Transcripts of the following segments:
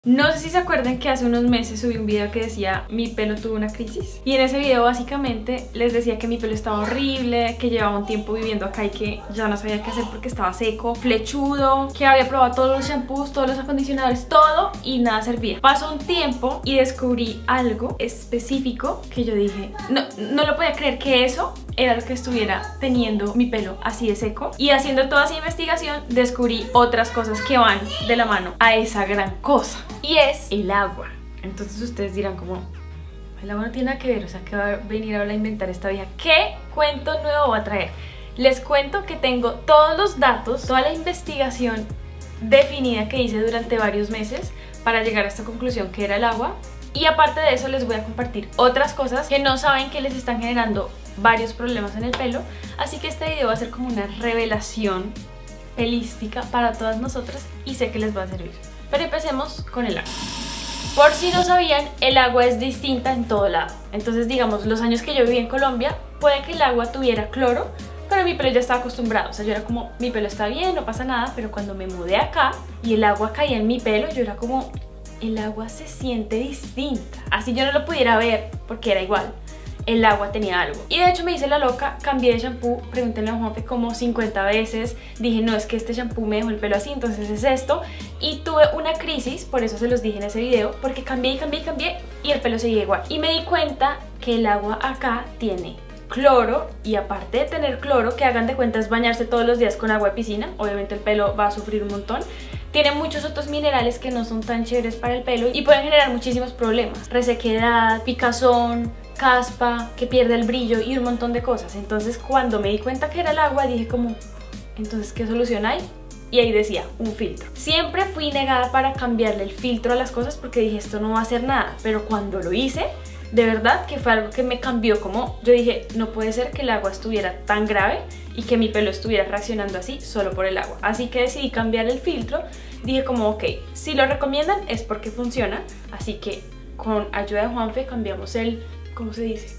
No sé si se acuerdan que hace unos meses subí un video que decía mi pelo tuvo una crisis, y en ese video básicamente les decía que mi pelo estaba horrible, que llevaba un tiempo viviendo acá y que ya no sabía qué hacer porque estaba seco, flechudo, que había probado todos los shampoos, todos los acondicionadores, todo y nada servía. Pasó un tiempo y descubrí algo específico que yo dije, no lo podía creer que eso era lo que estuviera teniendo mi pelo así de seco, y haciendo toda esa investigación descubrí otras cosas que van de la mano a esa gran cosa. Y es el agua. Entonces ustedes dirán como, el agua no tiene nada que ver, o sea, ¿qué va a venir ahora a inventar esta vieja? ¿Qué cuento nuevo va a traer? Les cuento que tengo todos los datos, toda la investigación definida que hice durante varios meses para llegar a esta conclusión que era el agua. Y aparte de eso les voy a compartir otras cosas que no saben que les están generando varios problemas en el pelo. Así que este video va a ser como una revelación pelística para todas nosotras y sé que les va a servir. Pero empecemos con el agua. Por si no sabían, el agua es distinta en todo lado. Entonces, digamos, los años que yo viví en Colombia, puede que el agua tuviera cloro, pero mi pelo ya estaba acostumbrado. O sea, yo era como, mi pelo está bien, no pasa nada. Pero cuando me mudé acá y el agua caía en mi pelo, yo era como, el agua se siente distinta. Así yo no lo pudiera ver porque era igual. El agua tenía algo. Y de hecho me hice la loca, cambié de shampoo, pregúntenle a Juanfe como 50 veces. Dije, no, es que este shampoo me dejó el pelo así, entonces es esto. Y tuve una crisis, por eso se los dije en ese video, porque cambié y el pelo seguía igual. Y me di cuenta que el agua acá tiene cloro, y aparte de tener cloro, que hagan de cuenta es bañarse todos los días con agua de piscina, obviamente el pelo va a sufrir un montón. Tiene muchos otros minerales que no son tan chéveres para el pelo y pueden generar muchísimos problemas. Resequedad, picazón, caspa, que pierde el brillo y un montón de cosas. Entonces cuando me di cuenta que era el agua dije como, entonces ¿qué solución hay? Y ahí decía, un filtro. Siempre fui negada para cambiarle el filtro a las cosas porque dije, esto no va a hacer nada. Pero cuando lo hice, de verdad que fue algo que me cambió. Como yo dije, no puede ser que el agua estuviera tan grave y que mi pelo estuviera reaccionando así solo por el agua. Así que decidí cambiar el filtro. Dije como, ok, si lo recomiendan es porque funciona. Así que con ayuda de Juanfe cambiamos el, ¿cómo se dice?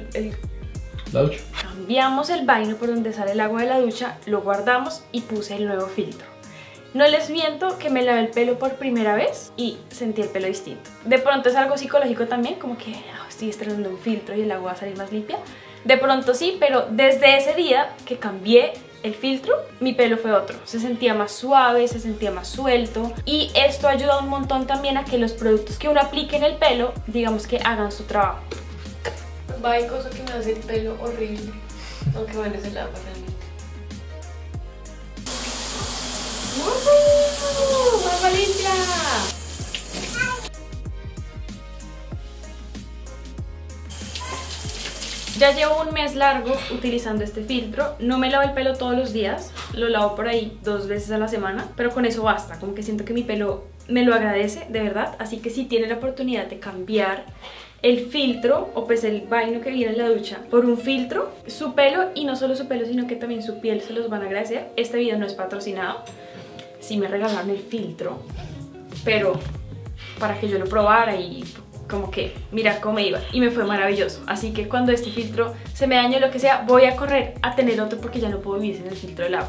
La ducha. Cambiamos el vaino por donde sale el agua de la ducha, lo guardamos y puse el nuevo filtro. No les miento que me lavé el pelo por primera vez y sentí el pelo distinto. De pronto es algo psicológico también, como que estoy estrenando un filtro y el agua va a salir más limpia. De pronto sí, pero desde ese día que cambié el filtro, mi pelo fue otro. Se sentía más suave, se sentía más suelto. Y esto ayuda un montón también a que los productos que uno aplique en el pelo, digamos que hagan su trabajo. Hay cosas que me hacen el pelo horrible, aunque bueno, es el agua realmente. ¡Wow! ¡Agua limpia! Ya llevo un mes largo utilizando este filtro. No me lavo el pelo todos los días, lo lavo por ahí 2 veces a la semana, pero con eso basta. Como que siento que mi pelo me lo agradece, de verdad. Así que si tienen la oportunidad de cambiar el filtro o pues el vaino que viene en la ducha por un filtro, su pelo, y no solo su pelo sino que también su piel, se los van a agradecer. Este video no es patrocinado, sí me regalaron el filtro, pero para que yo lo probara y como que mirar cómo me iba, y me fue maravilloso. Así que cuando este filtro se me dañe o lo que sea, voy a correr a tener otro porque ya no puedo vivir sin el filtro del agua.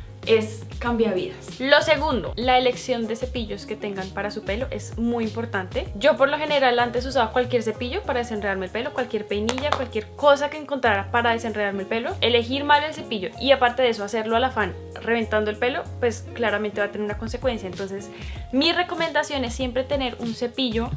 Es cambia vidas. Lo segundo, la elección de cepillos que tengan para su pelo es muy importante. Yo por lo general antes usaba cualquier cepillo para desenredarme el pelo, cualquier peinilla, cualquier cosa que encontrara para desenredarme el pelo. Elegir mal el cepillo y aparte de eso hacerlo al afán reventando el pelo, pues claramente va a tener una consecuencia. Entonces mi recomendación es siempre tener un cepillo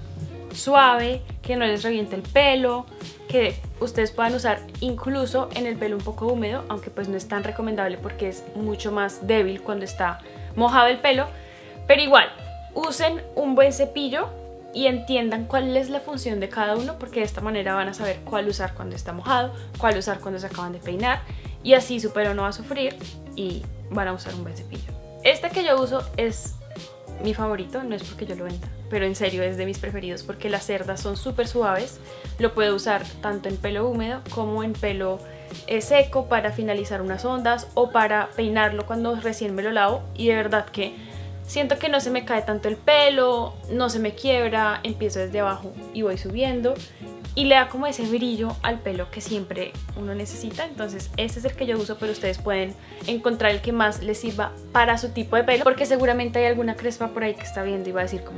suave, que no les reviente el pelo, que ustedes puedan usar incluso en el pelo un poco húmedo, aunque pues no es tan recomendable porque es mucho más débil cuando está mojado el pelo. Pero igual, usen un buen cepillo y entiendan cuál es la función de cada uno, porque de esta manera van a saber cuál usar cuando está mojado, cuál usar cuando se acaban de peinar, y así su pelo no va a sufrir y van a usar un buen cepillo. Este que yo uso es mi favorito, no es porque yo lo venda, pero en serio es de mis preferidos porque las cerdas son súper suaves. Lo puedo usar tanto en pelo húmedo como en pelo seco para finalizar unas ondas o para peinarlo cuando recién me lo lavo, y de verdad que siento que no se me cae tanto el pelo, no se me quiebra, empiezo desde abajo y voy subiendo y le da como ese brillo al pelo que siempre uno necesita. Entonces este es el que yo uso, pero ustedes pueden encontrar el que más les sirva para su tipo de pelo, porque seguramente hay alguna crespa por ahí que está viendo y va a decir como,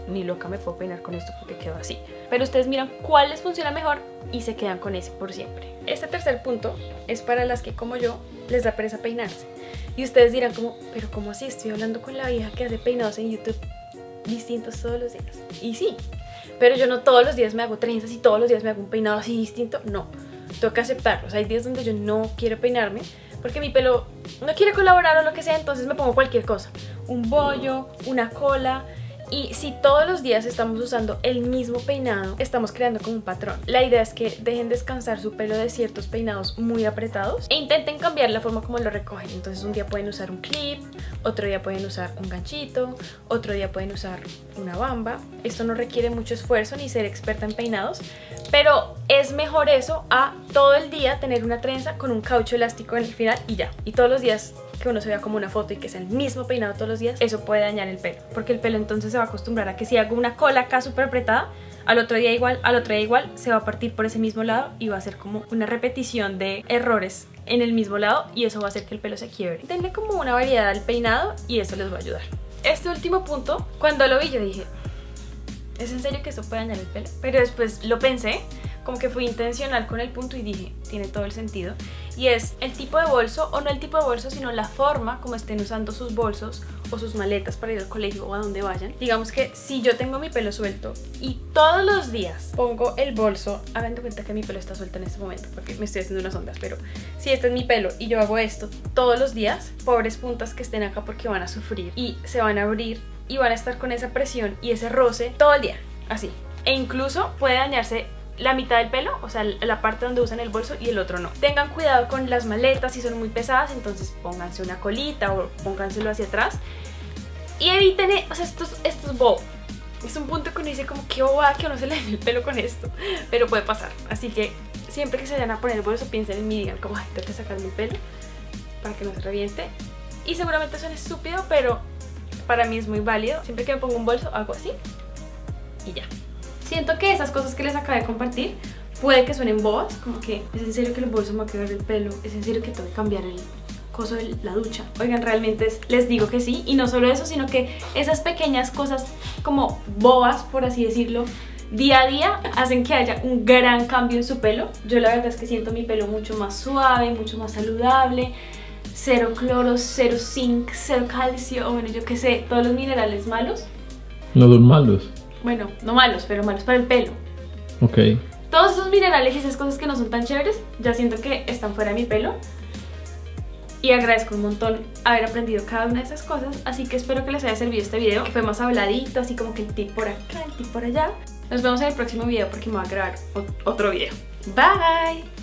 ni loca me puedo peinar con esto porque quedó así. Pero ustedes miran cuál les funciona mejor y se quedan con ese por siempre. Este tercer punto es para las que, como yo, les da pereza peinarse. Y ustedes dirán como, pero ¿cómo así? Estoy hablando con la vieja que hace peinados en YouTube distintos todos los días. Y sí, pero yo no todos los días me hago trenzas y todos los días me hago un peinado así distinto. No, tengo que aceptarlo. O sea, hay días donde yo no quiero peinarme porque mi pelo no quiere colaborar o lo que sea, entonces me pongo cualquier cosa. Un bollo, una cola. Y si todos los días estamos usando el mismo peinado, estamos creando como un patrón. La idea es que dejen descansar su pelo de ciertos peinados muy apretados e intenten cambiar la forma como lo recogen. Entonces un día pueden usar un clip, otro día pueden usar un ganchito, otro día pueden usar una bamba. Esto no requiere mucho esfuerzo ni ser experta en peinados, pero es mejor eso a todo el día tener una trenza con un caucho elástico en el final y ya. Y todos los días que uno se vea como una foto y que sea el mismo peinado todos los días, eso puede dañar el pelo, porque el pelo entonces se va a acostumbrar a que si hago una cola acá súper apretada, al otro día igual, se va a partir por ese mismo lado y va a ser como una repetición de errores en el mismo lado y eso va a hacer que el pelo se quiebre. Denle como una variedad al peinado y eso les va a ayudar. Este último punto, cuando lo vi yo dije, ¿es en serio que esto puede dañar el pelo? Pero después lo pensé, como que fui intencional con el punto y dije, tiene todo el sentido. Y es el tipo de bolso, o no el tipo de bolso, sino la forma como estén usando sus bolsos o sus maletas para ir al colegio o a donde vayan. Digamos que si yo tengo mi pelo suelto y todos los días pongo el bolso, hagan de cuenta que mi pelo está suelto en este momento porque me estoy haciendo unas ondas, pero si este es mi pelo y yo hago esto todos los días, pobres puntas que estén acá porque van a sufrir y se van a abrir y van a estar con esa presión y ese roce todo el día, así. E incluso puede dañarse la mitad del pelo, o sea, la parte donde usan el bolso y el otro no. Tengan cuidado con las maletas si son muy pesadas, entonces pónganse una colita o pónganselo hacia atrás y eviten, o sea, estos bob. Es un punto que uno dice como que bobada que uno se le dé el pelo con esto, pero puede pasar. Así que siempre que se vayan a poner el bolso piensen en mí y digan como, ay, tengo que sacarme el pelo para que no se reviente. Y seguramente suena estúpido, pero para mí es muy válido. Siempre que me pongo un bolso hago así y ya. Siento que esas cosas que les acabé de compartir puede que suenen bobas, como que es en serio que el bolso me va a quebrar el pelo, es en serio que tengo que cambiar el coso de la ducha. Oigan, realmente les digo que sí, y no solo eso, sino que esas pequeñas cosas como bobas, por así decirlo, día a día hacen que haya un gran cambio en su pelo. Yo la verdad es que siento mi pelo mucho más suave, mucho más saludable, cero cloro, cero zinc, cero calcio, bueno, yo qué sé, todos los minerales malos. No son malos. Bueno, no malos, pero malos para el pelo. Ok. Todos esos minerales y esas cosas que no son tan chéveres, ya siento que están fuera de mi pelo. Y agradezco un montón haber aprendido cada una de esas cosas. Así que espero que les haya servido este video, que fue más habladito, así como que el tip por acá, el tip por allá. Nos vemos en el próximo video porque me voy a grabar otro video. Bye.